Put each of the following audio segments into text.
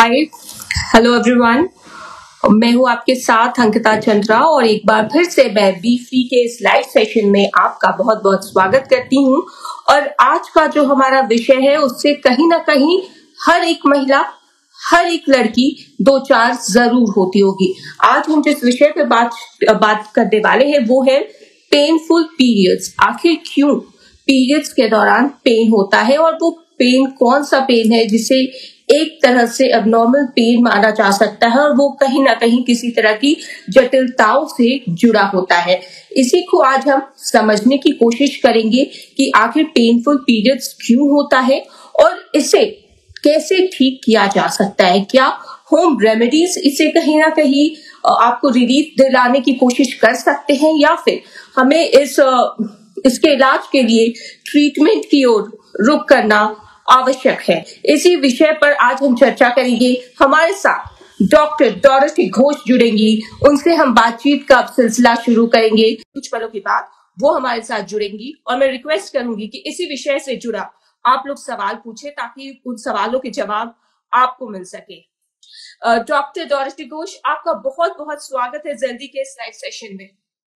हाय, hello everyone. मैं हूं आपके साथ अंकिता चंद्रा और एक बार फिर से मैं बी फ्री के इस लाइव सेशन में आपका बहुत बहुत स्वागत करती हूं। और आज का जो हमारा विषय है उससे कहीं ना कहीं हर एक महिला, हर एक लड़की दो चार जरूर होती होगी। आज हम जिस विषय पे बात करने वाले हैं वो है पेनफुल पीरियड्स। आखिर क्यों पीरियड्स के दौरान पेन होता है और वो पेन कौन सा पेन है जिसे एक तरह से अबनॉर्मल पेन माना जा सकता है और वो कहीं ना कहीं किसी तरह की जटिलताओं से जुड़ा होता है। इसी को आज हम समझने की कोशिश करेंगे कि आखिर पेनफुल पीरियड्स क्यों होता है और इसे कैसे ठीक किया जा सकता है। क्या होम रेमेडीज इसे कहीं ना कहीं आपको रिलीफ दिलाने की कोशिश कर सकते हैं या फिर हमें इसके इलाज के लिए ट्रीटमेंट की ओर रुख करना आवश्यक है। इसी विषय पर आज हम चर्चा करेंगे। हमारे साथ डॉक्टर डोरिथी घोष जुड़ेंगी, उनसे हम बातचीत का सिलसिला शुरू करेंगे। कुछ पलों के बाद वो हमारे साथ जुड़ेंगी और मैं रिक्वेस्ट करूंगी कि इसी विषय से जुड़ा आप लोग सवाल पूछे ताकि उन सवालों के जवाब आपको मिल सके। डॉक्टर डोरिथी घोष, आपका बहुत बहुत स्वागत है जल्दी के इस लाइव सेशन में।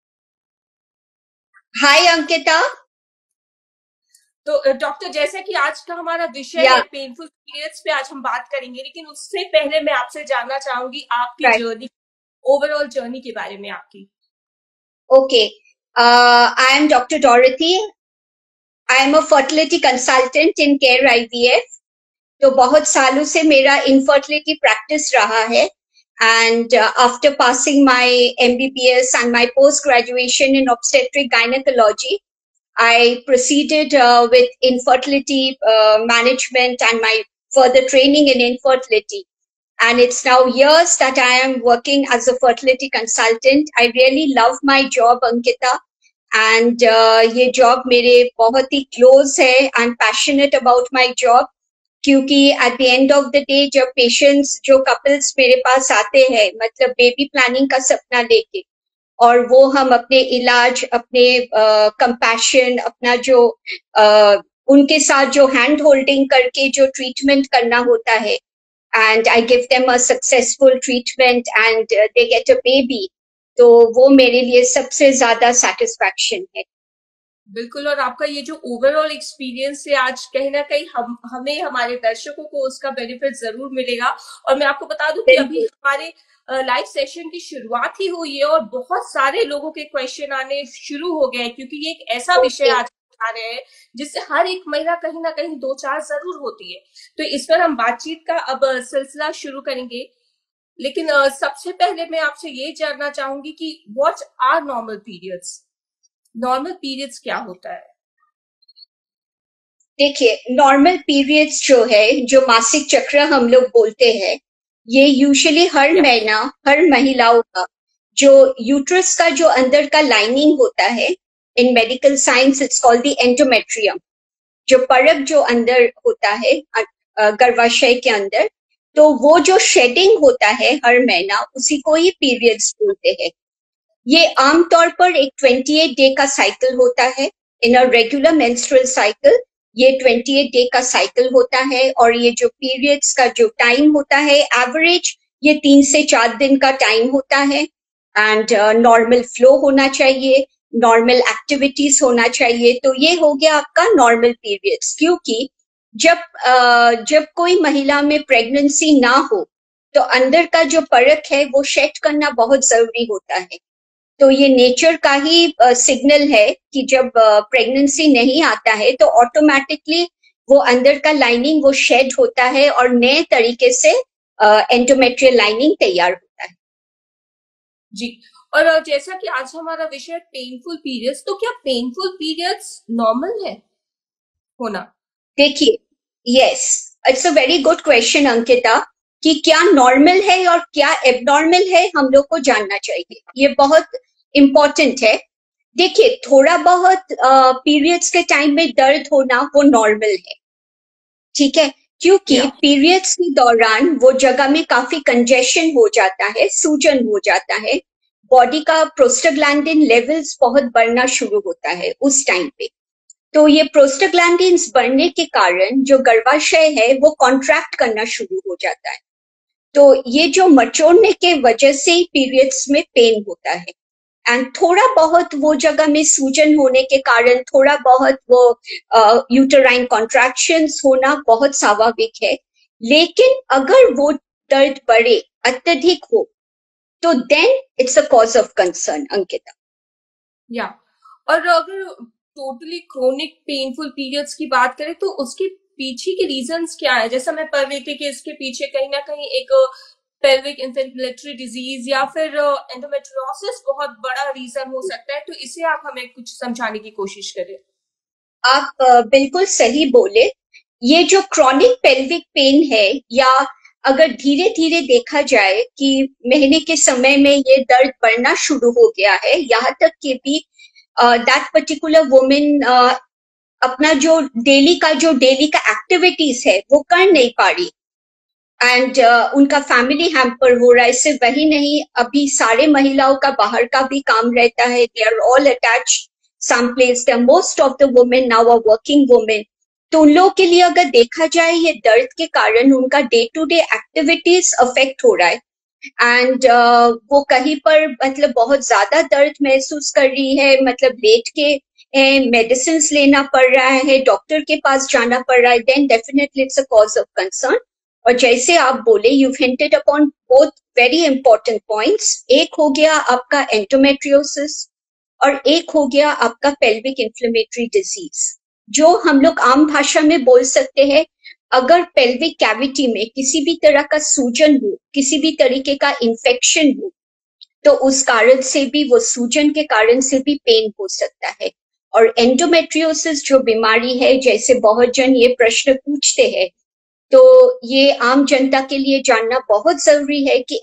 हाय अंकिता। तो डॉक्टर, जैसा कि आज का हमारा विषय है पेनफुल पीरियड्स पे आज हम बात करेंगे, लेकिन उससे पहले मैं आपसे जानना चाहूंगी आपकी जर्नी, ओवरऑल जर्नी के बारे में आपकी। Okay, I am doctor Dorothy. I am a fertility consultant in Care IVF. तो बहुत सालों से मेरा इनफर्टिलिटी प्रैक्टिस रहा है and after passing my MBBS and my post-graduation in obstetric gynecology, I proceeded with infertility management and my further training in infertility. And it's now years that I am working as a fertility consultant. I really love my job, Ankita. And ये job मेरे बहुत ही close है. I'm passionate about my job. क्योंकि at the end of the day जब patients, जो couples मेरे पास आते हैं, मतलब बेबी प्लानिंग का सपना लेके, और वो हम अपने इलाज, अपने कंपैशन, अपना जो उनके साथ जो हैंड होल्डिंग करके जो ट्रीटमेंट करना होता है, and I give them a successful treatment and they get a baby, तो वो मेरे लिए सबसे ज्यादा सेटिस्फैक्शन है। बिल्कुल, और आपका ये जो ओवरऑल एक्सपीरियंस है आज कहीं ना कहीं हमें, हमारे दर्शकों को उसका बेनिफिट जरूर मिलेगा। और मैं आपको बता दूं कि अभी हमारे लाइव सेशन की शुरुआत ही हुई है और बहुत सारे लोगों के क्वेश्चन आने शुरू हो गए, क्योंकि ये एक ऐसा विषय आज आ रहे हैं जिससे हर एक महिला कहीं ना कहीं दो चार जरूर होती है। तो इस पर हम बातचीत का अब सिलसिला शुरू करेंगे, लेकिन सबसे पहले मैं आपसे ये जानना चाहूंगी कि what are normal periods. Normal periods क्या होता है? देखिए, नॉर्मल पीरियड्स जो है, जो मासिक चक्र हम लोग बोलते हैं, ये यूजुअली हर महीना, हर महिलाओं का जो यूट्रस का जो अंदर का लाइनिंग होता है, in medical science it's called the endometrium, जो परक जो अंदर होता है गर्भाशय के अंदर, तो वो जो शेडिंग होता है हर महीना, उसी को ही पीरियड्स बोलते हैं। ये आमतौर पर एक 28 डे का साइकिल होता है। In a regular menstrual cycle ये 28 डे का साइकिल होता है, और ये जो पीरियड्स का जो टाइम होता है एवरेज, ये 3 से 4 दिन का टाइम होता है। एंड नॉर्मल फ्लो होना चाहिए, नॉर्मल एक्टिविटीज होना चाहिए। तो ये हो गया आपका नॉर्मल पीरियड्स। क्योंकि जब कोई महिला में प्रेगनेंसी ना हो तो अंदर का जो परक है वो शेड करना बहुत जरूरी होता है। तो ये नेचर का ही सिग्नल है कि जब प्रेगनेंसी नहीं आता है तो ऑटोमेटिकली वो अंदर का लाइनिंग वो शेड होता है और नए तरीके से एंडोमेट्रियल लाइनिंग तैयार होता है। जी, और जैसा कि आज हमारा विषय पेनफुल पीरियड्स, तो क्या पेनफुल पीरियड्स नॉर्मल है होना? देखिए, yes, it's a very good question Ankita, कि क्या नॉर्मल है और क्या एबनॉर्मल है, हम लोग को जानना चाहिए। ये बहुत इम्पोर्टेंट है। देखिए, थोड़ा बहुत पीरियड्स के टाइम में दर्द होना वो नॉर्मल है, ठीक है, क्योंकि पीरियड्स के दौरान वो जगह में काफी कंजेशन हो जाता है, सूजन हो जाता है, बॉडी का प्रोस्टाग्लैंडिन लेवल्स बहुत बढ़ना शुरू होता है उस टाइम पे। तो ये प्रोस्टाग्लैंडिन्स बढ़ने के कारण जो गर्भाशय है वो कॉन्ट्रैक्ट करना शुरू हो जाता है। तो ये जो मचोड़ने के वजह से ही पीरियड्स में पेन होता है। एंड थोड़ा बहुत वो जगह में सूजन होने के कारण थोड़ा बहुत वो यूटराइन कॉन्ट्रैक्शंस होना बहुत स्वाभाविक है। लेकिन अगर वो दर्द बढ़े, अत्यधिक हो, तो then it's a cause of concern, Ankita. या और अगर टोटली क्रोनिक पेनफुल पीरियड्स की बात करें तो उसके पीछे के रीजंस क्या है? जैसा मैं पढ़ रही थी कि इसके पीछे कहीं ना कहीं एक पेल्विक इन्फ्लेमेटरी डिजीज या फिर एंडोमेट्रियोसिस बहुत बड़ा रीजन हो सकता है, तो इसे आप हमें कुछ समझाने की कोशिश करें। आप बिल्कुल सही बोले। ये जो क्रॉनिक पेल्विक पेन है, या अगर धीरे धीरे देखा जाए कि महीने के समय में ये दर्द बढ़ना शुरू हो गया है, यहाँ तक कि भी दैट पर्टिकुलर वुमेन अपना जो डेली का एक्टिविटीज है वो कर नहीं पा रही, एंड उनका फैमिली हैम्पर हो रहा है। सिर्फ वही नहीं, अभी सारे महिलाओं का बाहर का भी काम रहता है, they are all attached some place, most of the women now are working women. तो उन लोगों के लिए अगर देखा जाए, ये दर्द के कारण उनका day to day activities affect हो रहा है, एंड वो कहीं पर मतलब बहुत ज्यादा दर्द महसूस कर रही है, मतलब लेट के मेडिसिन लेना पड़ रहा है, डॉक्टर के पास जाना पड़ रहा है, then definitely it's a cause of concern. और जैसे आप बोले, you hinted upon both very important points. एक हो गया आपका एंडोमेट्रियोसिस और एक हो गया आपका पेल्विक इन्फ्लेमेटरी डिजीज, जो हम लोग आम भाषा में बोल सकते हैं अगर पेल्विक कैविटी में किसी भी तरह का सूजन हो, किसी भी तरीके का इंफेक्शन हो, तो उस कारण से भी, वो सूजन के कारण से भी पेन हो सकता है। और एंडोमेट्रियोसिस जो बीमारी है, जैसे बहुत जन ये प्रश्न पूछते हैं, तो ये आम जनता के लिए जानना बहुत जरूरी है कि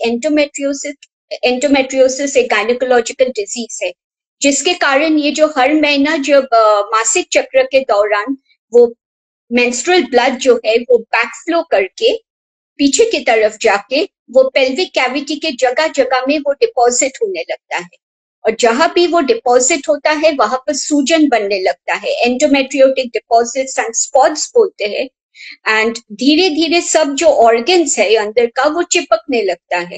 एंडोमेट्रियोसिस एक गायनेकोलॉजिकल डिजीज है, जिसके कारण ये जो हर महीना जब मासिक चक्र के दौरान वो मेंस्ट्रुअल ब्लड जो है वो बैकफ्लो करके पीछे की तरफ जाके वो पेल्विक कैविटी के जगह जगह में वो डिपॉजिट होने लगता है, और जहां भी वो डिपॉजिट होता है वहां पर सूजन बनने लगता है, एंडोमेट्रियोटिक डिपॉजिट्स एंड स्पॉट्स बोलते हैं। एंड धीरे धीरे सब जो ऑर्गन्स है अंदर का वो चिपकने लगता है,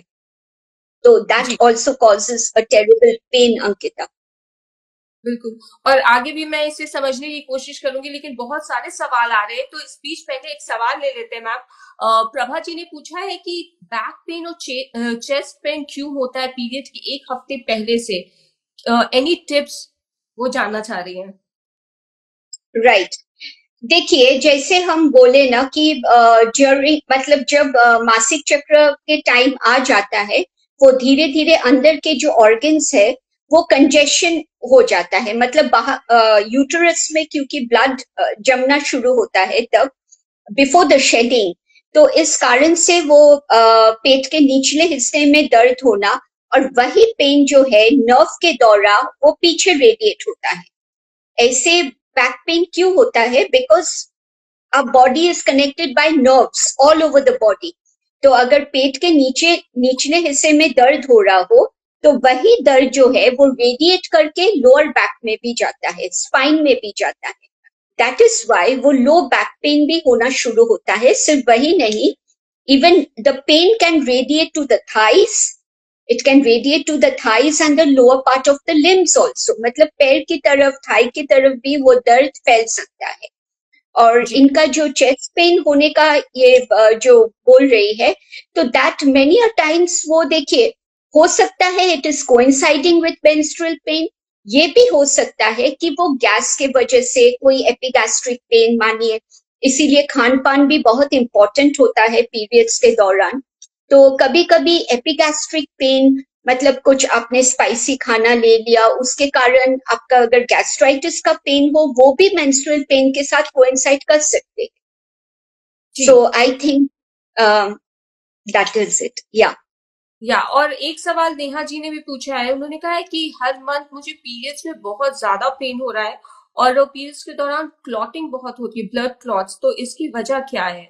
तो that also causes a terrible pain, Ankita. बिल्कुल, और आगे भी मैं इसे समझने की कोशिश करूंगी, लेकिन बहुत सारे सवाल आ रहे हैं, तो इस बीच पहले एक सवाल ले लेते हैं मैम। प्रभा जी ने पूछा है कि बैक पेन और चेस्ट पेन क्यों होता है पीरियड के एक हफ्ते पहले से? एनी टिप्स, वो जानना चाह रही हैं। राइट, देखिए जैसे हम बोले ना कि मतलब जब मासिक चक्र के टाइम आ जाता है, वो धीरे धीरे अंदर के जो ऑर्गन्स है वो कंजेशन हो जाता है, मतलब यूटरस में क्योंकि ब्लड जमना शुरू होता है तब बिफोर द शेडिंग, तो इस कारण से वो पेट के निचले हिस्से में दर्द होना, और वही पेन जो है नर्व के द्वारा वो पीछे रेडिएट होता है। ऐसे बैक पेन क्यों होता है? Because our body is connected by nerves all over the body. तो अगर पेट के निचले हिस्से में दर्द हो रहा हो, तो वही दर्द जो है वो रेडिएट करके लोअर बैक में भी जाता है, स्पाइन में भी जाता है। दैट इज वाई वो लो बैक पेन भी होना शुरू होता है। सिर्फ वही नहीं, even the pain can radiate to the thighs, it can radiate to the thighs and the lower part of the limbs also, मतलब पैर की तरफ, थाई की तरफ भी वो दर्द फैल सकता है। और इनका जो चेस्ट पेन होने का ये जो बोल रही है, तो दैट मेनी अ टाइम्स वो देखिए हो सकता है it is coinciding with menstrual pain. ये भी हो सकता है कि वो गैस के वजह से कोई एपिगैस्ट्रिक पेन मानिए, इसीलिए खान पान भी बहुत इंपॉर्टेंट होता है पीरियड्स के दौरान। तो कभी कभी एपिगैस्ट्रिक पेन मतलब कुछ आपने स्पाइसी खाना ले लिया, उसके कारण आपका अगर गैस्ट्राइटिस का पेन हो, वो भी मेंस्ट्रुअल पेन के साथ कोइंसाइड कर सकते हैं। So I think that is it. या और एक सवाल नेहा जी ने भी पूछा है, उन्होंने कहा है कि हर मंथ मुझे पीरियड्स में बहुत ज्यादा पेन हो रहा है और पीरियड्स के दौरान क्लॉटिंग बहुत होती है, ब्लड क्लॉट्स, तो इसकी वजह क्या है?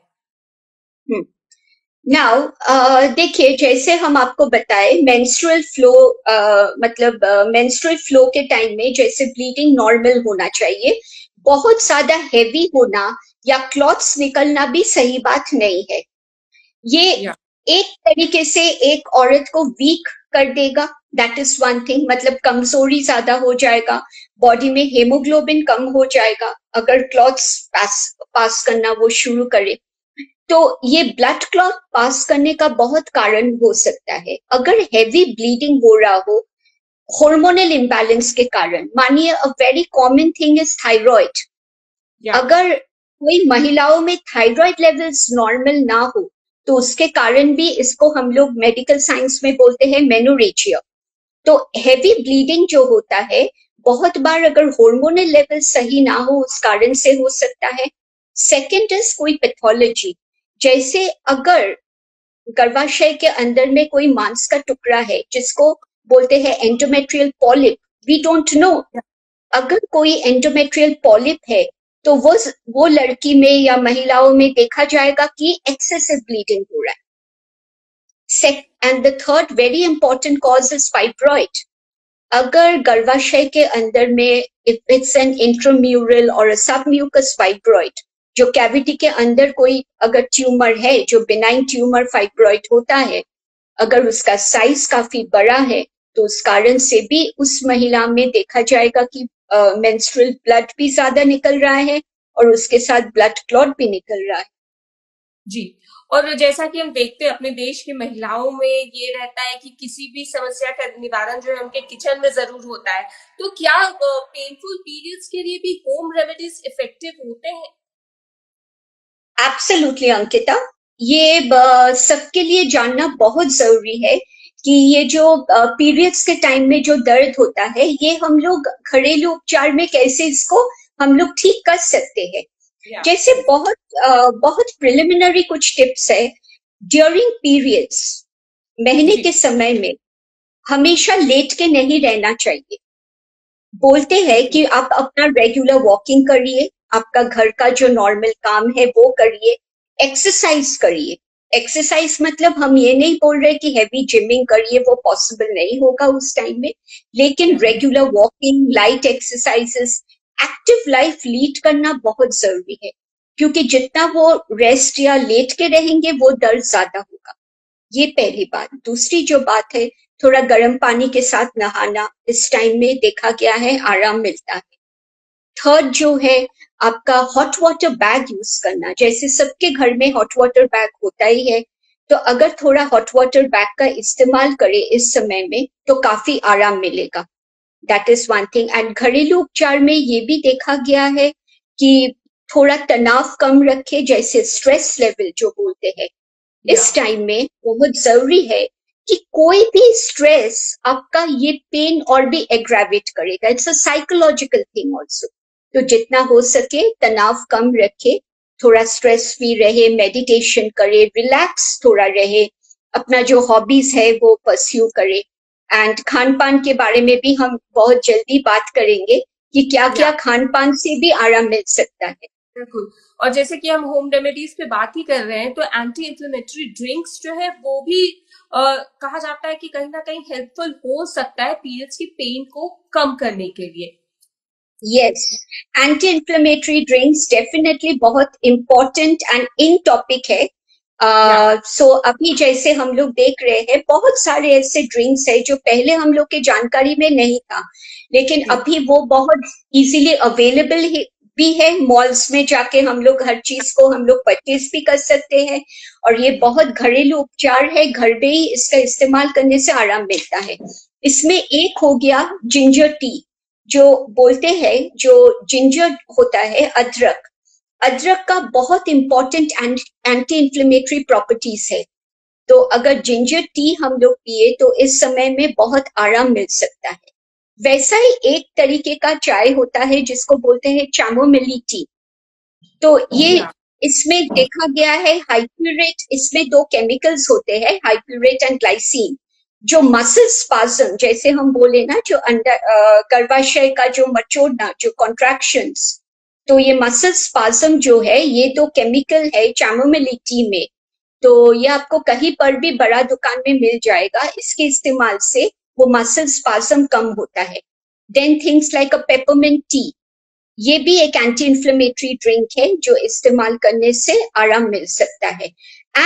नाउ देखिए, जैसे हम आपको बताए मेंस्ट्रुअल फ्लो, मतलब मेंस्ट्रुअल फ्लो के टाइम में जैसे ब्लीडिंग नॉर्मल होना चाहिए, बहुत ज्यादा हैवी होना या क्लॉट्स निकलना भी सही बात नहीं है। ये एक तरीके से एक औरत को वीक कर देगा, दैट इज वन थिंग, मतलब कमजोरी ज्यादा हो जाएगा, बॉडी में हेमोग्लोबिन कम हो जाएगा अगर क्लॉट्स पास करना वो शुरू करे। तो ये ब्लड क्लॉट पास करने का बहुत कारण हो सकता है। अगर हैवी ब्लीडिंग हो रहा हो हार्मोनल इम्बैलेंस के कारण, मानिए a very common thing is thyroid, अगर कोई महिलाओं में थायराइड लेवल्स नॉर्मल ना हो तो उसके कारण भी इसको हम लोग मेडिकल साइंस में बोलते हैं मेनोरेजिया। तो हैवी ब्लीडिंग जो होता है बहुत बार अगर हार्मोनल लेवल सही ना हो उस कारण से हो सकता है। सेकंड इज कोई पैथोलॉजी, जैसे अगर गर्भाशय के अंदर में कोई मांस का टुकड़ा है जिसको बोलते हैं endometrial polyp, we don't know, अगर कोई एंडोमेट्रियल पॉलिप है तो वो लड़की में या महिलाओं में देखा जाएगा कि एक्सेसिव ब्लीडिंग हो रहा है। And the third very important cause is fibroid. अगर गर्भाशय के अंदर में इफ इट्स एन इंट्राम्यूरल और अ सबम्यूकस फाइब्रॉइड, जो कैविटी के अंदर कोई अगर ट्यूमर है, जो बिनाइन ट्यूमर फाइब्रॉइड होता है, अगर उसका साइज काफी बड़ा है तो उस कारण से भी उस महिला में देखा जाएगा कि मेंस्ट्रुअल ब्लड भी ज्यादा निकल रहा है और उसके साथ ब्लड क्लॉट भी निकल रहा है। जी, और जैसा कि हम देखते हैं अपने देश की महिलाओं में ये रहता है कि किसी भी समस्या का निवारण जो है उनके किचन में जरूर होता है, तो क्या पेनफुल पीरियड्स के लिए भी होम रेमेडीज इफेक्टिव होते हैं? एब्सोल्युटली अंकिता, ये सबके लिए जानना बहुत जरूरी है कि ये जो पीरियड्स के टाइम में जो दर्द होता है ये हम लोग घरेलू उपचार में कैसे इसको हम लोग ठीक कर सकते हैं। जैसे बहुत प्रिलिमिनरी कुछ टिप्स है। ड्यूरिंग पीरियड्स, महीने के समय में हमेशा लेट के नहीं रहना चाहिए। बोलते हैं कि आप अपना रेगुलर वॉकिंग करिए, आपका घर का जो नॉर्मल काम है वो करिए, एक्सरसाइज करिए। एक्सरसाइज मतलब हम ये नहीं बोल रहे कि हैवी जिमिंग करिए, वो पॉसिबल नहीं होगा उस टाइम में, लेकिन regular walking, light exercises, active life lead करना बहुत जरूरी है, क्योंकि जितना वो रेस्ट या लेट के रहेंगे वो दर्द ज्यादा होगा। ये पहली बात। दूसरी जो बात है, थोड़ा गर्म पानी के साथ नहाना, इस टाइम में देखा गया है आराम मिलता है। थर्ड जो है आपका हॉट वाटर बैग यूज करना, जैसे सबके घर में हॉट वाटर बैग होता ही है, तो अगर थोड़ा हॉट वाटर बैग का इस्तेमाल करें इस समय में तो काफी आराम मिलेगा। That is one thing. And घरेलू उपचार में ये भी देखा गया है कि थोड़ा तनाव कम रखे, जैसे स्ट्रेस लेवल जो बोलते हैं, इस टाइम में बहुत जरूरी है कि कोई भी स्ट्रेस आपका ये पेन और भी एग्रेवेट करेगा। It's a psychological thing also. तो जितना हो सके तनाव कम रखे, थोड़ा स्ट्रेस फ्री रहे, मेडिटेशन करे, रिलैक्स थोड़ा रहे, अपना जो हॉबीज है वो परस्यू करे। एंड खान पान के बारे में भी हम बहुत जल्दी बात करेंगे कि क्या क्या खान पान से भी आराम मिल सकता है। बिल्कुल, और जैसे कि हम होम रेमेडीज पे बात ही कर रहे हैं तो एंटी इन्फ्लेमेटरी ड्रिंक्स जो है वो भी कहा जाता है कि कहीं ना कहीं हेल्पफुल हो सकता है पीरियड्स की पेन को कम करने के लिए। Yes, anti inflammatory drinks definitely बहुत इंपॉर्टेंट एंड इन टॉपिक है। सो अभी जैसे हम लोग देख रहे हैं बहुत सारे ऐसे ड्रिंक्स है जो पहले हम लोग के जानकारी में नहीं था, लेकिन अभी वो बहुत इजीली अवेलेबल भी है। मॉल्स में जाके हम लोग हर चीज को हम लोग परचेज भी कर सकते हैं, और ये बहुत घरेलू उपचार है, घर में ही इसका इस्तेमाल करने से आराम मिलता है। इसमें एक हो गया जिंजर टी, जो बोलते हैं जो जिंजर होता है अदरक, अदरक का बहुत इंपॉर्टेंट एंटी इन्फ्लेमेटरी प्रॉपर्टीज है। तो अगर जिंजर टी हम लोग पिए तो इस समय में बहुत आराम मिल सकता है। वैसा ही एक तरीके का चाय होता है जिसको बोलते हैं चैमोमिली टी। तो ये इसमें देखा गया है हाइप्यूरेट, इसमें दो केमिकल्स होते हैं, हाइप्यूरेट एंड ग्लाइसिन, जो मसल स्पाज्म, जैसे हम बोले ना, जो अंदर गर्भाशय का जो मचोड़ना, जो कॉन्ट्रैक्शंस, तो ये मसल स्पाज्म जो है ये दो केमिकल है चैमोमिली टी में। तो ये आपको कहीं पर भी बड़ा दुकान में मिल जाएगा। इसके इस्तेमाल से वो मसल स्पाज्म कम होता है। Then things like a peppermint tea, ये भी एक एंटी इन्फ्लेमेटरी ड्रिंक है जो इस्तेमाल करने से आराम मिल सकता है। And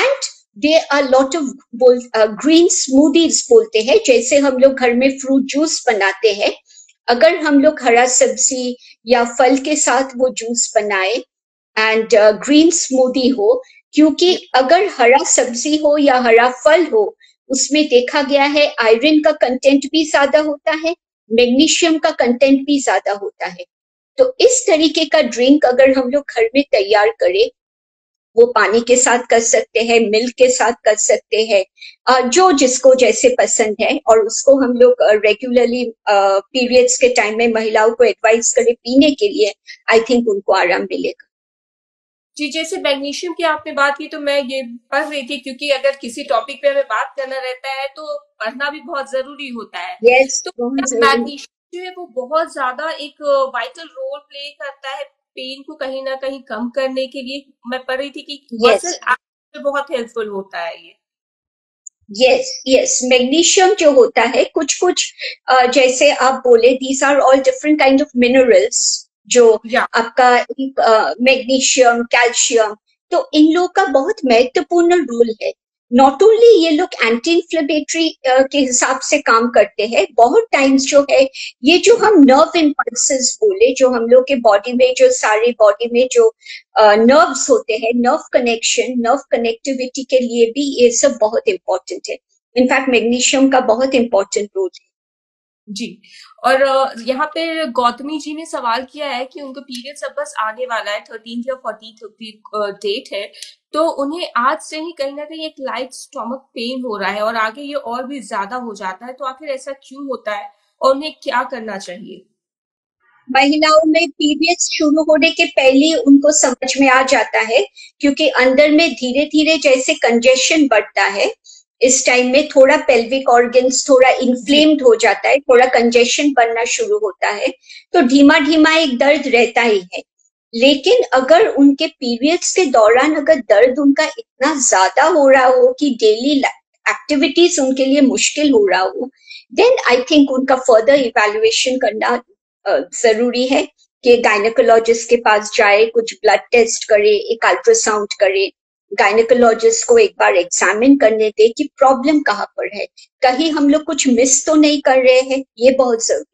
there are lot of green smoothies बोलते हैं, जैसे हम लोग घर में फ्रूट जूस बनाते हैं, अगर हम लोग हरा सब्जी या फल के साथ वो जूस बनाए एंड ग्रीन स्मूदी हो, क्योंकि अगर हरा सब्जी हो या हरा फल हो, उसमें देखा गया है आयरन का कंटेंट भी ज्यादा होता है, मैग्नीशियम का कंटेंट भी ज्यादा होता है। तो इस तरीके का ड्रिंक अगर हम लोग घर में तैयार करें, वो पानी के साथ कर सकते हैं, मिल्क के साथ कर सकते हैं, जो जिसको जैसे पसंद है, और उसको हम लोग रेगुलरली पीरियड्स के टाइम में महिलाओं को एडवाइस करें पीने के लिए, आई थिंक उनको आराम मिलेगा। जी, जैसे मैग्नीशियम की आपने बात की तो मैं ये पढ़ रही थी, क्योंकि अगर किसी टॉपिक पे हमें बात करना रहता है तो पढ़ना भी बहुत जरूरी होता है। यस, तो बहुत जरूरी। मैग्नीशियम जो है वो बहुत ज्यादा एक वाइटल रोल प्ले करता है पेन को कहीं ना कहीं कम करने के लिए। मैं पढ़ रही थी कि मसल यस, एक्शन में बहुत हेल्पफुल होता है ये। यस, यस, मैग्नीशियम जो होता है, कुछ कुछ जैसे आप बोले, these are all different kind of minerals, जो या आपका मैग्नीशियम, कैल्शियम, तो इन लोग का बहुत महत्वपूर्ण रोल है। नॉट ओनली ये लोग एंटी इंफ्लेमेटरी के हिसाब से काम करते हैं, बहुत टाइम्स जो है ये जो हम नर्व इम्पल्सेस बोले, जो हम लोग के बॉडी में, जो सारे बॉडी में जो नर्व्स होते हैं, नर्व कनेक्शन, नर्व कनेक्टिविटी के लिए भी ये सब बहुत इंपॉर्टेंट है। इनफैक्ट मैग्नीशियम का बहुत इंपॉर्टेंट रोल है। जी। और यहाँ पे गौतमी जी ने सवाल किया है कि उनको पीरियड्स अब बस आने वाला है, 13 या 14 डेट है, तो उन्हें आज से ही कहीं ना कहीं एक लाइट स्टमक पेन हो रहा है और आगे ये और भी ज्यादा हो जाता है, तो आखिर ऐसा क्यों होता है और उन्हें क्या करना चाहिए? महिलाओं में पीरियड्स शुरू होने के पहले ही उनको समझ में आ जाता है, क्योंकि अंदर में धीरे धीरे जैसे कंजेशन बढ़ता है, इस टाइम में थोड़ा पेल्विक ऑर्गन्स थोड़ा जी। इन्फ्लेम्ड हो जाता है, थोड़ा कंजेशन बनना शुरू होता है, तो धीमा धीमा एक दर्द रहता ही है। लेकिन अगर उनके पीरियड्स के दौरान अगर दर्द उनका इतना ज्यादा हो रहा हो कि डेली एक्टिविटीज उनके लिए मुश्किल हो रहा हो, देन आई थिंक उनका फर्दर इवैल्यूएशन करना जरूरी है, कि गायनेकोलॉजिस्ट के पास जाए, कुछ ब्लड टेस्ट करे, एक अल्ट्रासाउंड करे, गायनेकोलॉजिस्ट को एक बार एग्जामिन करने दे कि प्रॉब्लम कहाँ पर है, कहीं हम लोग कुछ मिस तो नहीं कर रहे हैं, ये बहुत जरूरी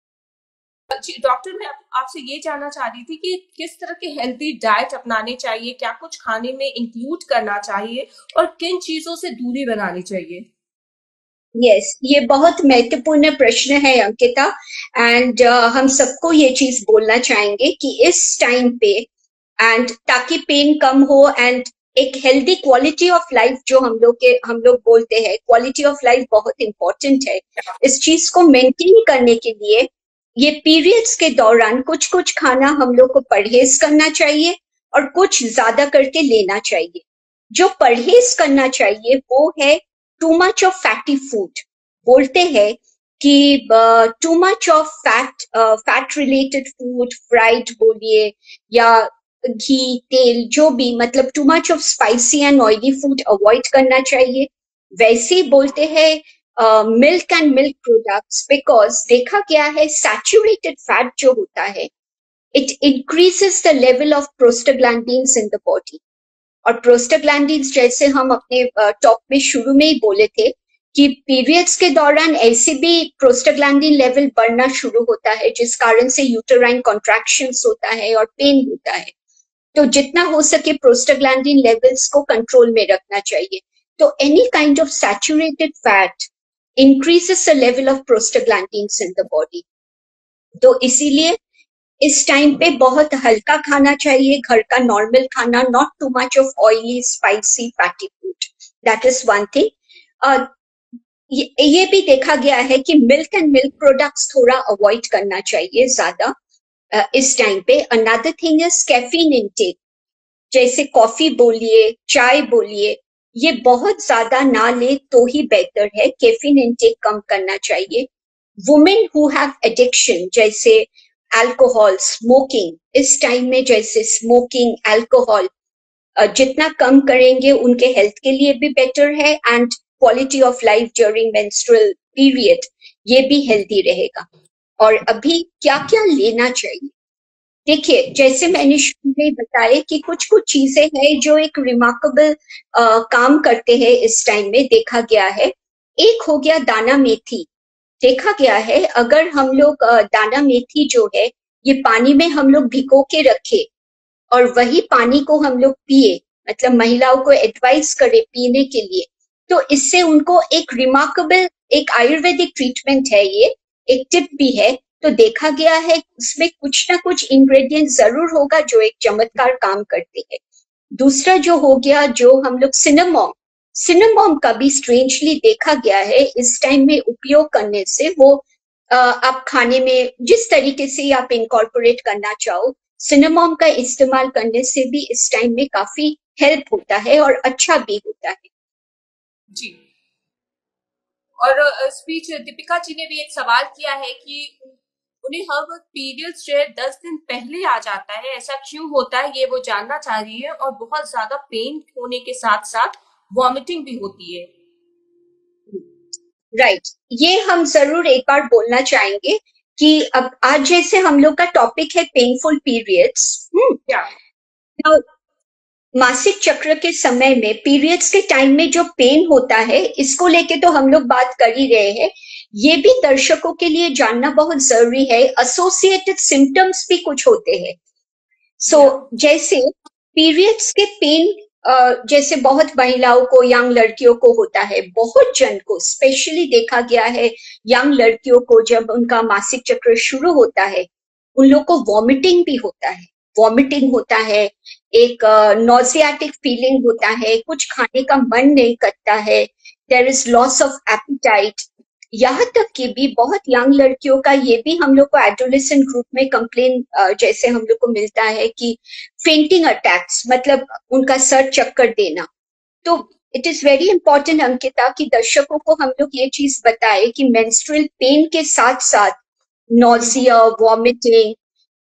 जी डॉक्टर, मैं आपसे ये जानना चाह रही थी कि किस तरह के हेल्दी डाइट अपनाने चाहिए, क्या कुछ खाने में इंक्लूड करना चाहिए और किन चीजों से दूरी बनानी चाहिए? है। यस, ये बहुत महत्वपूर्ण प्रश्न है अंकिता, एंड हम सबको ये चीज बोलना चाहेंगे कि इस टाइम पे, एंड ताकि पेन कम हो एंड एक हेल्दी क्वालिटी ऑफ लाइफ, जो हम लोग बोलते हैं क्वालिटी ऑफ लाइफ बहुत इंपॉर्टेंट है, इस चीज को मेंटेन करने के लिए ये पीरियड्स के दौरान कुछ कुछ खाना हम लोग को परहेज करना चाहिए और कुछ ज्यादा करके लेना चाहिए। जो परहेज करना चाहिए वो है too much of fatty food. बोलते हैं कि too much of fat related food, fried बोलिए या घी, तेल, जो भी, मतलब too much of spicy and oily food avoid करना चाहिए। वैसे ही बोलते हैं milk and milk products, because देखा गया है सैचुरेटेड फैट जो होता है, it increases the level of prostaglandins in the body. और प्रोस्टाग्लैंडिन्स, जैसे हम अपने टॉक में शुरू में ही बोले थे, कि पीरियड्स के दौरान ऐसे भी प्रोस्टाग्लैंडिन लेवल बढ़ना शुरू होता है, जिस कारण से यूटेराइन कॉन्ट्रैक्शंस होता है और पेन होता है। तो जितना हो सके प्रोस्टाग्लैंडिन लेवल्स को कंट्रोल में रखना चाहिए। तो any kind of saturated fat increases the level of prostaglandins in the body. तो इसीलिए इस टाइम पे बहुत हल्का खाना चाहिए, घर का नॉर्मल खाना, not too much of oily, spicy, fatty food. That is one thing. ये भी देखा गया है कि मिल्क एंड मिल्क प्रोडक्ट्स थोड़ा अवॉइड करना चाहिए ज्यादा इस टाइम पे। Another thing is caffeine intake, जैसे कॉफी बोलिए, चाय बोलिए, ये बहुत ज्यादा ना ले तो ही बेहतर है, कैफीन इनटेक कम करना चाहिए। वुमेन हु हैव एडिक्शन, जैसे अल्कोहल, स्मोकिंग, इस टाइम में जैसे स्मोकिंग, अल्कोहल जितना कम करेंगे उनके हेल्थ के लिए भी बेटर है, and quality of life during menstrual period ये भी हेल्दी रहेगा। और अभी क्या क्या लेना चाहिए, देखिए, जैसे मैंने शुरू में बताया कि कुछ कुछ चीजें हैं जो एक रिमार्केबल काम करते हैं इस टाइम में, देखा गया है। एक हो गया दाना मेथी। देखा गया है अगर हम लोग दाना मेथी जो है ये पानी में हम लोग भिगो के रखे और वही पानी को हम लोग पिए, मतलब महिलाओं को एडवाइस करे पीने के लिए, तो इससे उनको एक रिमार्केबल, एक आयुर्वेदिक ट्रीटमेंट है ये, एक टिप भी है। तो देखा गया है उसमें कुछ ना कुछ इंग्रेडिएंट जरूर होगा जो एक चमत्कार काम करते हैं। दूसरा जो हो गया, जो हम लोग सिनेमॉम, सिनेमॉम का भी स्ट्रेंजली देखा गया है इस टाइम में उपयोग करने से वो आप खाने में जिस तरीके से आप इनकॉर्पोरेट करना चाहो, सिनेमॉम का इस्तेमाल करने से भी इस टाइम में काफी हेल्प होता है और अच्छा भी होता है। जी। और इस बीच दीपिका जी ने भी एक सवाल किया है कि उन्हें हर वक्त पीरियड्स जो है 10 दिन पहले आ जाता है, ऐसा क्यों होता है, ये वो जानना चाह रही है। और बहुत ज्यादा पेन होने के साथ साथ वॉमिटिंग भी होती है। राइट, ये हम जरूर एक बार बोलना चाहेंगे कि अब आज जैसे हम लोग का टॉपिक है पेनफुल पीरियड्स। मासिक चक्र के समय में, पीरियड्स के टाइम में जो पेन होता है, इसको लेके तो हम लोग बात कर ही रहे हैं। ये भी दर्शकों के लिए जानना बहुत जरूरी है, एसोसिएटेड सिम्टम्स भी कुछ होते हैं। जैसे पीरियड्स के पेन जैसे बहुत महिलाओं को, यंग लड़कियों को होता है, बहुत जन को स्पेशली देखा गया है, यंग लड़कियों को जब उनका मासिक चक्र शुरू होता है उन लोग को वॉमिटिंग भी होता है, वॉमिटिंग होता है, एक नॉजियाटिक फीलिंग होता है, कुछ खाने का मन नहीं करता है, there is loss of appetite. यहाँ तक कि भी बहुत यंग लड़कियों का ये भी हम लोग को एडोलेसेंट ग्रुप में कंप्लेन जैसे हम लोग को मिलता है कि फेंटिंग अटैक्स, मतलब उनका सर चक्कर देना। तो it is very important Ankita कि दर्शकों को हम लोग ये चीज बताए कि मेंस्ट्रुअल पेन के साथ साथ nausea, vomiting,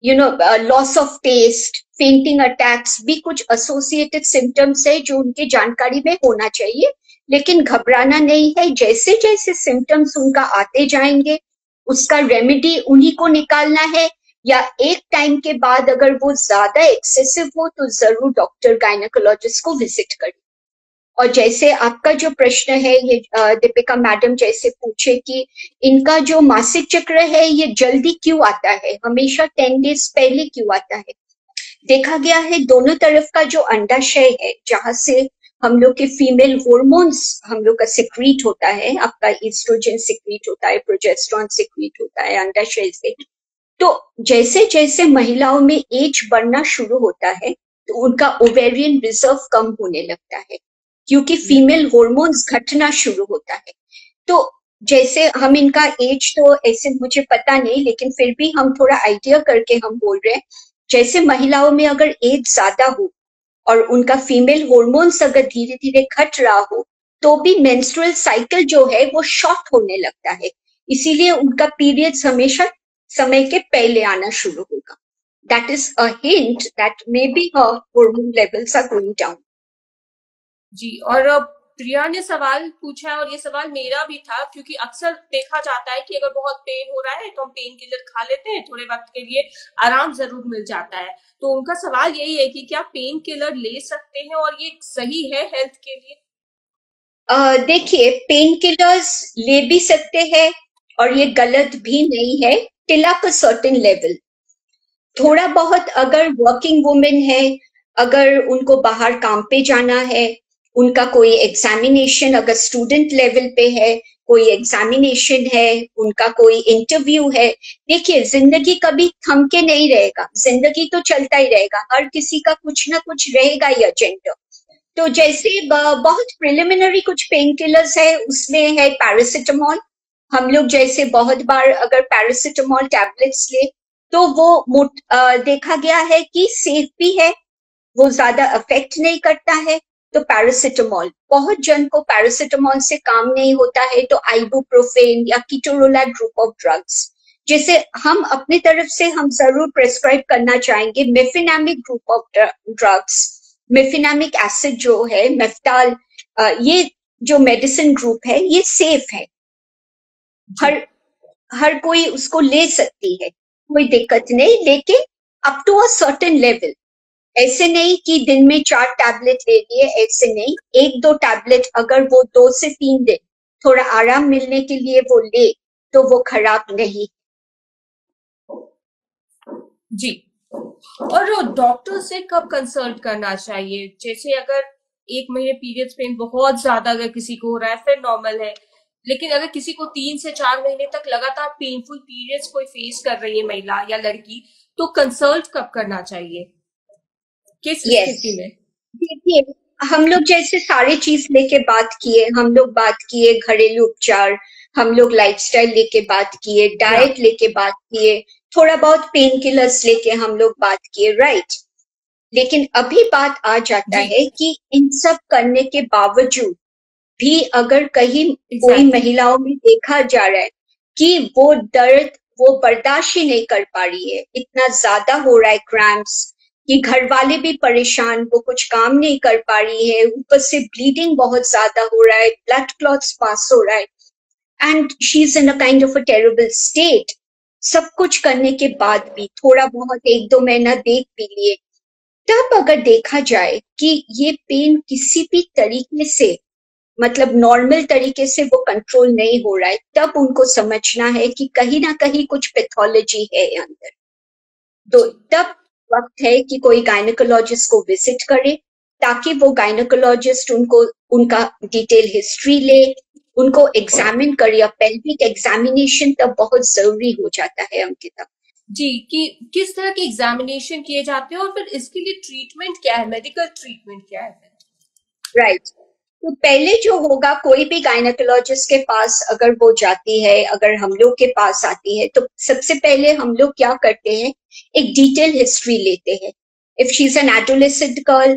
loss of taste, fainting attacks भी कुछ एसोसिएटेड सिम्टम्स है जो उनके जानकारी में होना चाहिए। लेकिन घबराना नहीं है, जैसे जैसे सिम्टम्स उनका आते जाएंगे उसका रेमेडी उन्हीं को निकालना है, या एक टाइम के बाद अगर वो ज्यादा एक्सेसिव हो तो जरूर डॉक्टर गायनेकोलॉजिस्ट को विजिट करें। और जैसे आपका जो प्रश्न है ये दीपिका मैडम जैसे पूछे कि इनका जो मासिक चक्र है ये जल्दी क्यों आता है, हमेशा 10 डेज पहले क्यों आता है। देखा गया है दोनों तरफ का जो अंडाशय है, जहां से हम लोग के फीमेल हॉर्मोन्स हम लोग का सिक्रीट होता है, आपका ईस्ट्रोजन सिक्रीट होता है, प्रोजेस्टेरोन सिक्रीट होता है अंडाशय से। तो जैसे जैसे महिलाओं में एज बढ़ना शुरू होता है तो उनका ओवेरियन रिजर्व कम होने लगता है, क्योंकि फीमेल हॉर्मोन्स घटना शुरू होता है। तो जैसे हम इनका एज तो ऐसे मुझे पता नहीं, लेकिन फिर भी हम थोड़ा आइडिया करके हम बोल रहे हैं, जैसे महिलाओं में अगर एज ज्यादा हो और उनका फीमेल हॉर्मोन्स अगर धीरे धीरे घट रहा हो तो भी मेंस्ट्रुअल साइकिल जो है वो शॉर्ट होने लगता है, इसीलिए उनका पीरियड्स हमेशा समय के पहले आना शुरू होगा। That is a hint that may be her hormone levels are going down. जी। और प्रिया ने सवाल पूछा है और ये सवाल मेरा भी था, क्योंकि अक्सर देखा जाता है कि अगर बहुत पेन हो रहा है तो हम पेन किलर खा लेते हैं, थोड़े वक्त के लिए आराम जरूर मिल जाता है। तो उनका सवाल यही है कि क्या पेन किलर ले सकते हैं और ये सही है हेल्थ के लिए? देखिए, पेन किलर्स ले भी सकते हैं और ये गलत भी नहीं है till up a certain level. थोड़ा बहुत अगर वर्किंग वुमेन है, अगर उनको बाहर काम पे जाना है, उनका कोई एग्जामिनेशन अगर स्टूडेंट लेवल पे है, कोई एग्जामिनेशन है, उनका कोई इंटरव्यू है, देखिए जिंदगी कभी थम के नहीं रहेगा, जिंदगी तो चलता ही रहेगा, हर किसी का कुछ ना कुछ रहेगा ही एजेंडा। तो जैसे बहुत प्रिलिमिनरी कुछ पेन किलर्स है, उसमें है पैरासिटामोल। हम लोग जैसे बहुत बार अगर पैरासिटामोल टैबलेट्स ले तो वो देखा गया है कि सेफ भी है, वो ज्यादा अफेक्ट नहीं करता है। तो पैरासिटामोल, बहुत जन को पैरासिटामोल से काम नहीं होता है तो आइबुप्रोफेन या कीटोरोलैट ग्रुप ऑफ ड्रग्स, जैसे हम अपनी तरफ से हम जरूर प्रेस्क्राइब करना चाहेंगे mefenamic group of drugs. Mefenamic acid जो है, मेफ्टाल, ये जो मेडिसिन ग्रुप है ये सेफ है, हर कोई उसको ले सकती है, कोई दिक्कत नहीं। लेकिन up to a certain level. ऐसे नहीं कि दिन में 4 टैबलेट ले लिए, ऐसे नहीं, 1-2 टैबलेट अगर वो 2 से 3 दिन थोड़ा आराम मिलने के लिए वो ले तो वो खराब नहीं। जी। और डॉक्टर से कब कंसल्ट करना चाहिए? जैसे अगर 1 महीने पीरियड्स पेन बहुत ज्यादा अगर किसी को हो रहा है फिर नॉर्मल है, लेकिन अगर किसी को 3 से 4 महीने तक लगातार पेनफुल पीरियड्स कोई फेस कर रही है महिला या लड़की, तो कंसल्ट कब करना चाहिए, किस स्थिति में? देखिए, हम लोग जैसे सारी चीज लेके बात किए, हम लोग बात किए घरेलू उपचार, हम लोग लाइफस्टाइल लेके बात किए, डाइट लेके बात किए, थोड़ा बहुत पेन किलर्स लेके हम लोग बात किए, राइट। लेकिन अभी बात आ जाता है कि इन सब करने के बावजूद भी अगर कहीं कोई महिलाओं में देखा जा रहा है कि वो दर्द वो बर्दाश्त ही नहीं कर पा रही है, इतना ज्यादा हो रहा है क्रैम्प्स कि घर वाले भी परेशान, वो कुछ काम नहीं कर पा रही है, ऊपर से ब्लीडिंग बहुत ज्यादा हो रहा है, ब्लड क्लॉट्स पास हो रहा है, and she is in a kind of a terrible state. सब कुछ करने के बाद भी थोड़ा बहुत 1-2 महीना देख भी लिए, तब अगर देखा जाए कि ये पेन किसी भी तरीके से मतलब नॉर्मल तरीके से वो कंट्रोल नहीं हो रहा है, तब उनको समझना है कि कहीं ना कहीं कुछ पैथोलॉजी है अंदर। तो तब वक्त है कि कोई गायनेकोलॉजिस्ट को विजिट करे, ताकि वो गायनेकोलॉजिस्ट उनको उनका डिटेल हिस्ट्री ले, उनको एग्जामिन करे। पेल्विक एग्जामिनेशन तब बहुत जरूरी हो जाता है अंकिता। जी, कि किस तरह के एग्जामिनेशन किए जाते हैं और फिर इसके लिए ट्रीटमेंट क्या है, मेडिकल ट्रीटमेंट क्या है? राइट। तो पहले जो होगा, कोई भी गायनेकोलॉजिस्ट के पास अगर वो जाती है, अगर हम लोग के पास आती है, तो सबसे पहले हम लोग क्या करते हैं, एक डिटेल हिस्ट्री लेते हैं। If she is an adolescent girl,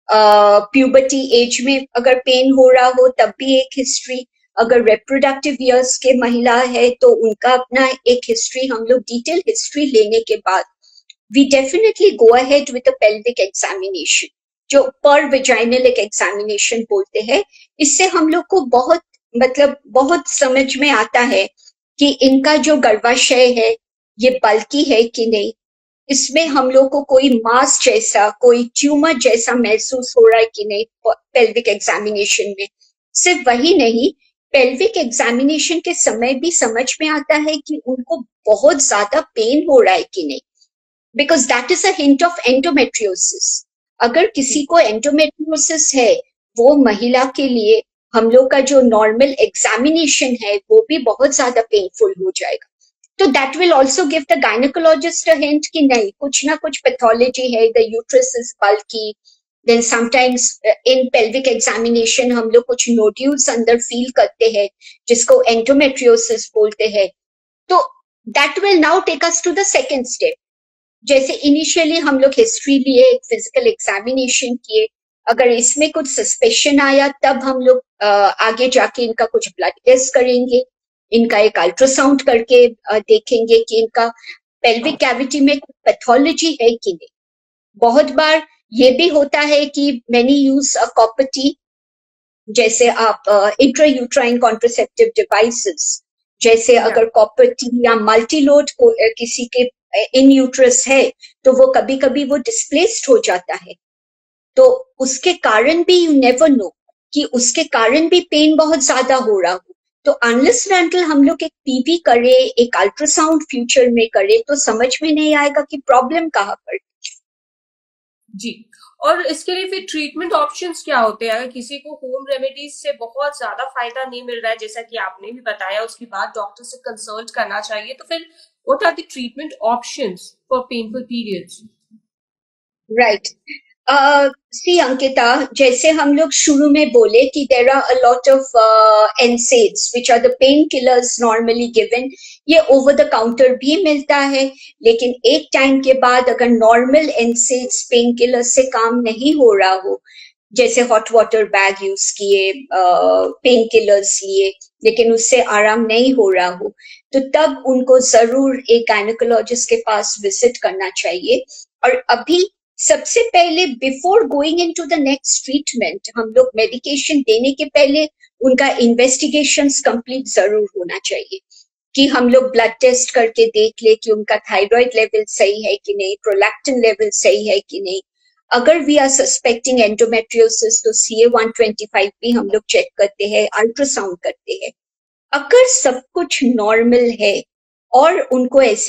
puberty age में अगर पेन हो रहा हो तब भी एक हिस्ट्री, अगर रिप्रोडक्टिव ईयर्स के महिला है तो उनका अपना एक हिस्ट्री, हम लोग डिटेल हिस्ट्री लेने के बाद we definitely go ahead with a pelvic examination, जो पर विजाइनल एक एग्जामिनेशन बोलते हैं। इससे हम लोग को बहुत मतलब बहुत समझ में आता है कि इनका जो गर्भाशय है ये बल्कि है कि नहीं, इसमें हम लोग को कोई मास जैसा, कोई ट्यूमर जैसा महसूस हो रहा है कि नहीं पेल्विक एग्जामिनेशन में। सिर्फ वही नहीं, पेल्विक एग्जामिनेशन के समय भी समझ में आता है कि उनको बहुत ज्यादा पेन हो रहा है कि नहीं, because that is a hint of endometriosis. अगर किसी को एंडोमेट्रियोसिस है, वो महिला के लिए हम लोग का जो नॉर्मल एग्जामिनेशन है वो भी बहुत ज्यादा पेनफुल हो जाएगा। तो that will also give the gynaecologist a hint कि नहीं, कुछ ना कुछ पैथोलॉजी है, the uterus is bulky. Then sometimes in pelvic examination हम लोग कुछ नोड्यूल्स अंदर फील करते हैं जिसको एंडोमेट्रियोसिस बोलते हैं। तो that will now take us to the second step. जैसे इनिशियली हम लोग हिस्ट्री लिए, एक फिजिकल एग्जामिनेशन किए, अगर इसमें कुछ सस्पेशन आया तब हम लोग आगे जाके इनका कुछ ब्लड टेस्ट करेंगे, इनका एक अल्ट्रासाउंड करके देखेंगे कि इनका पेल्विक कैविटी में पैथोलॉजी है कि नहीं। बहुत बार ये भी होता है कि many use a copper T, जैसे आप इंट्रायूट्राइन कॉन्ट्रासेप्टिव डिवाइसेस, जैसे अगर कॉपर टी या मल्टीलोड किसी के इन यूट्रस है तो वो कभी कभी वो डिस्प्लेस्ड हो जाता है, तो उसके कारण भी यू नेवर नो कि उसके कारण भी पेन बहुत ज्यादा हो रहा हो। तो अनलेस एंटिल हम लोग एक पीवी करे, एक अल्ट्रासाउंड फ्यूचर में करे, तो समझ में नहीं आएगा कि प्रॉब्लम कहाँ पर। जी। और इसके लिए फिर ट्रीटमेंट ऑप्शंस क्या होते हैं? अगर किसी को होम रेमेडीज से बहुत ज्यादा फायदा नहीं मिल रहा है, जैसा कि आपने भी बताया, उसके बाद डॉक्टर से कंसल्ट करना चाहिए, तो फिर what are the treatment options for painful periods? Right. See Ankita, जैसे हम लोग शुरू में बोले कि there are a lot of NSAIDs which are the pain killers normally given. ये ओवर द काउंटर भी मिलता है, लेकिन एक टाइम के बाद अगर नॉर्मल NSAIDs पेन किलर से काम नहीं हो रहा हो, जैसे हॉट वाटर बैग यूज किए, पेन किलर्स लिए, लेकिन उससे आराम नहीं हो रहा हो, तो तब उनको जरूर एक गायनेकोलॉजिस्ट के पास विजिट करना चाहिए। और अभी सबसे पहले before going into the next treatment, हम लोग मेडिकेशन देने के पहले उनका इन्वेस्टिगेशंस कंप्लीट जरूर होना चाहिए कि हम लोग ब्लड टेस्ट करके देख ले कि उनका थायराइड लेवल सही है कि नहीं, प्रोलैक्टिन लेवल सही है कि नहीं। अगर वी आर सस्पेक्टिंग एंडोमेट्रियोसिस तो CA-125 भी हम लोग चेक करते हैं, अल्ट्रासाउंड करते हैं। अगर सब कुछ नॉर्मल है और उनको ऐसे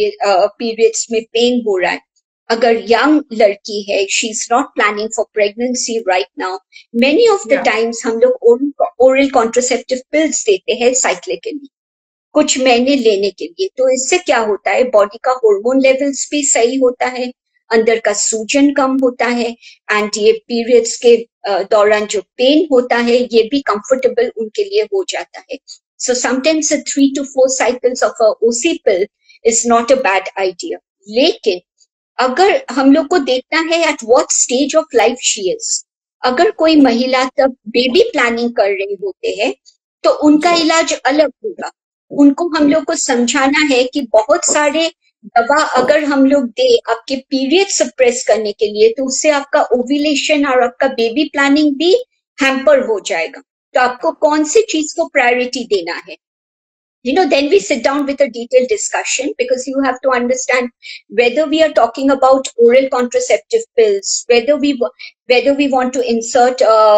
पीरियड्स में पेन हो रहा है, अगर यंग लड़की है, she is not planning for pregnancy right now, many of the times हम लोग ओरल कॉन्ट्रासेप्टिव पिल्स देते हैं साइक्लिकली कुछ महीने लेने के लिए। तो इससे क्या होता है, बॉडी का हार्मोन लेवल्स भी सही होता है, अंदर का सूजन कम होता है, एंड ये पीरियड्स के दौरान जो पेन होता है ये भी कंफर्टेबल उनके लिए हो जाता है। So sometimes a 3 to 4 cycles of a OC pill is not a bad idea. लेकिन अगर हम लोग को देखना है at what stage of life she is. अगर कोई महिला तब बेबी प्लानिंग कर रहे होते हैं तो उनका इलाज अलग होगा। उनको हम लोग को समझाना है कि बहुत सारे दवा अगर हम लोग दे आपके पीरियड सप्रेस करने के लिए तो उससे आपका ओव्यूलेशन और आपका बेबी प्लानिंग भी हैम्पर हो जाएगा। तो आपको कौन सी चीज को प्रायोरिटी देना है, then we sit down with a detailed discussion because you have to understand whether we are talking about oral contraceptive pills, whether we want to insert